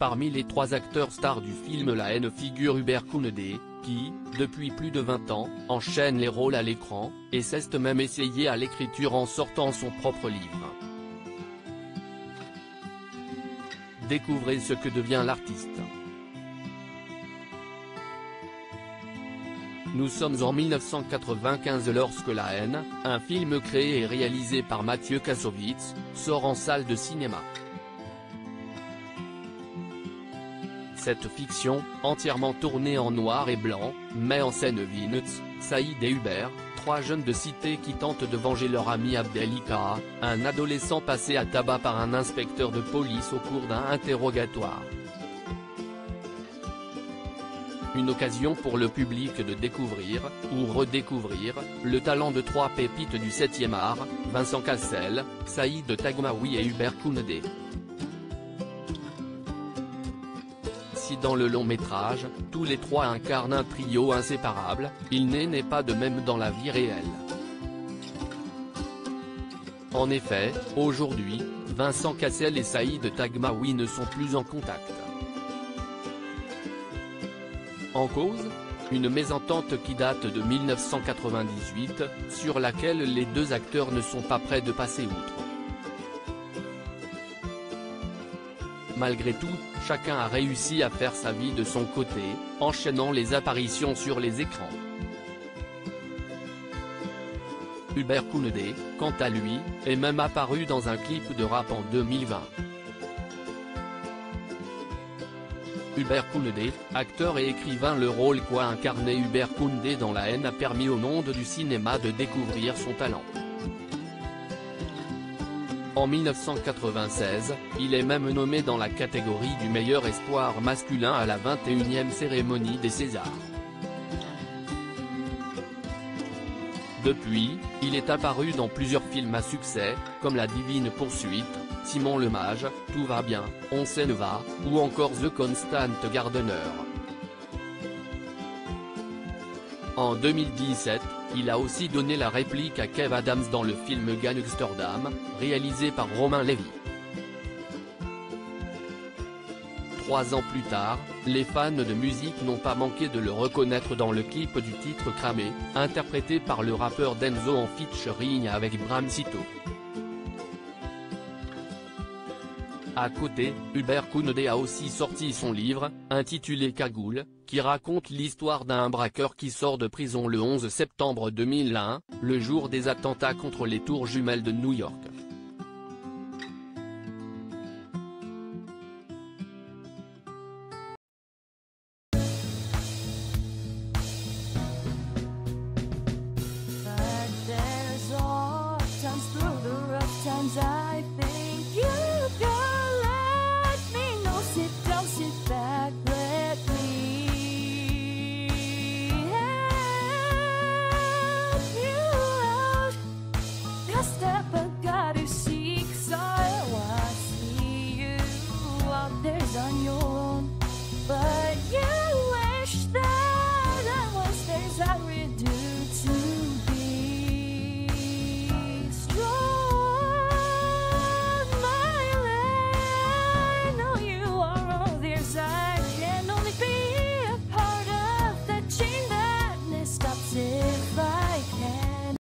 Parmi les 3 acteurs stars du film La Haine figure Hubert Kounedé, qui, depuis plus de 20 ans, enchaîne les rôles à l'écran, et s'est même essayé à l'écriture en sortant son propre livre. Découvrez ce que devient l'artiste. Nous sommes en 1995 lorsque La Haine, un film créé et réalisé par Mathieu Kassovitz, sort en salle de cinéma. Cette fiction, entièrement tournée en noir et blanc, met en scène Vinitz, Saïd et Hubert, 3 jeunes de cité qui tentent de venger leur ami Abdelika, un adolescent passé à tabac par un inspecteur de police au cours d'un interrogatoire. Une occasion pour le public de découvrir, ou redécouvrir, le talent de 3 pépites du 7e art, Vincent Cassel, Saïd Tagmaoui et Hubert Kounedé. Si dans le long métrage, tous les 3 incarnent un trio inséparable, il n'est pas de même dans la vie réelle. En effet, aujourd'hui, Vincent Cassel et Saïd Tagmaoui ne sont plus en contact. En cause, une mésentente qui date de 1998, sur laquelle les 2 acteurs ne sont pas prêts de passer outre. Malgré tout, chacun a réussi à faire sa vie de son côté, enchaînant les apparitions sur les écrans. Hubert Kounedé, quant à lui, est même apparu dans un clip de rap en 2020. Hubert Kounedé, acteur et écrivain. Le rôle qu'a incarné Hubert Kounedé dans La Haine a permis au monde du cinéma de découvrir son talent. En 1996, il est même nommé dans la catégorie du meilleur espoir masculin à la 21e cérémonie des Césars. Depuis, il est apparu dans plusieurs films à succès, comme La Divine Poursuite, Simon le Mage, Tout va bien, On s'en va, ou encore The Constant Gardener. En 2017, il a aussi donné la réplique à Kev Adams dans le film Gangsterdam, réalisé par Romain Lévy. 3 ans plus tard, les fans de musique n'ont pas manqué de le reconnaître dans le clip du titre Cramé, interprété par le rappeur Denzo en featuring avec Bram Cito. À côté, Hubert Kounedé a aussi sorti son livre, intitulé Cagoule, qui raconte l'histoire d'un braqueur qui sort de prison le 11 septembre 2001, le jour des attentats contre les tours jumelles de New York.